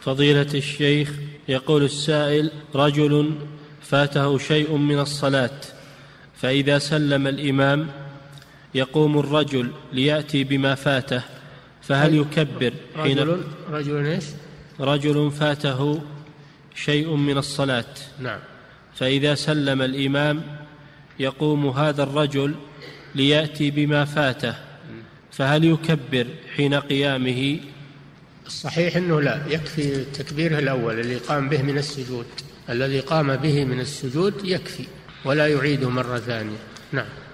فضيلة الشيخ، يقول السائل: رجل فاته شيء من الصلاة، فإذا سلم الإمام يقوم الرجل ليأتي بما فاته، فهل يكبر حين رجل فاته شيء من الصلاة، نعم، فإذا سلم الإمام يقوم هذا الرجل ليأتي بما فاته، فهل يكبر حين قيامه؟ الصحيح أنه لا، يكفي تكبيره الأول اللي قام به من السجود، الذي قام به من السجود يكفي ولا يعيده مرة ثانية. نعم.